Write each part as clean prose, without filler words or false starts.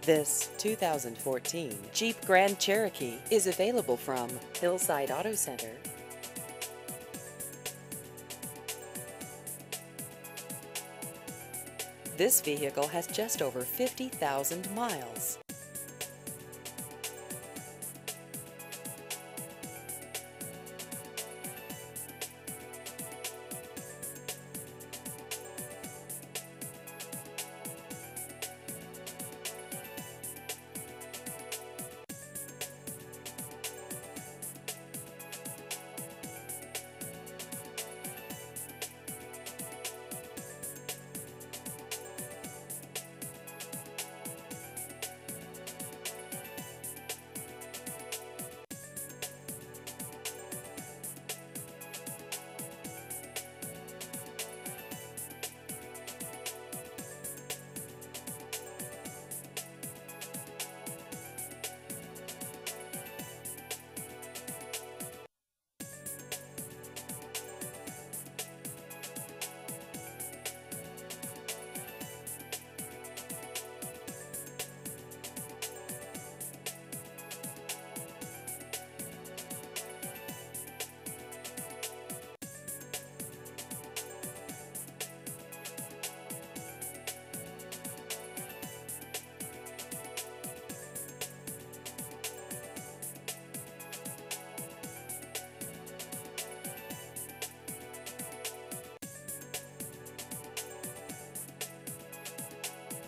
This 2014 Jeep Grand Cherokee is available from Hillside Auto Center. This vehicle has just over 50,000 miles.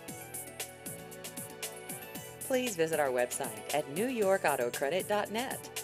Please visit our website at newyorkautocredit.net.